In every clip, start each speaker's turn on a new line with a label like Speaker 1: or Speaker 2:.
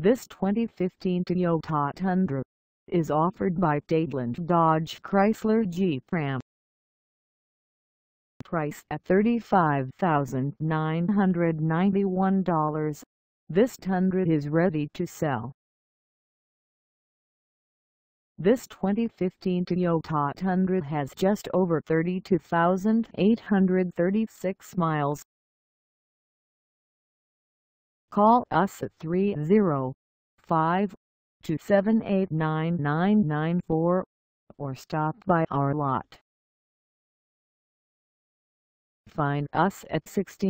Speaker 1: This 2015 Toyota Tundra is offered by Dadeland Dodge Chrysler Jeep Ram. Price at $35,991. This Tundra is ready to sell. This 2015 Toyota Tundra has just over 32,836 miles. Call us at 305-278-9994 or stop by our lot. Find us at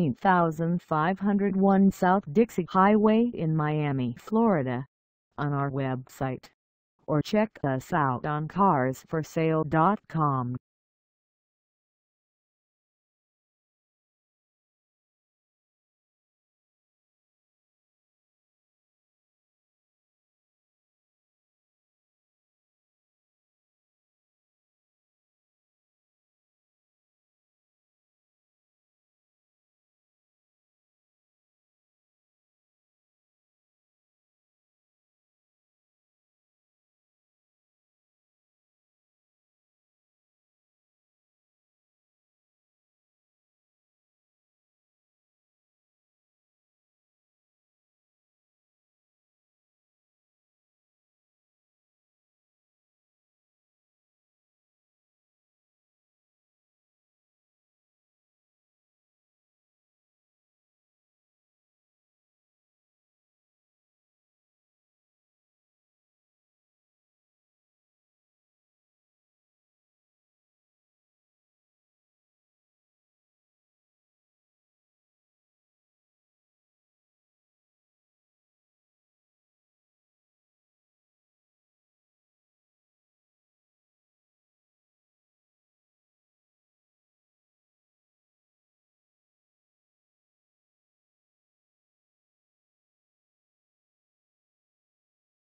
Speaker 1: 16501 South Dixie Highway in Miami, Florida, on our website, or check us out on carsforsale.com.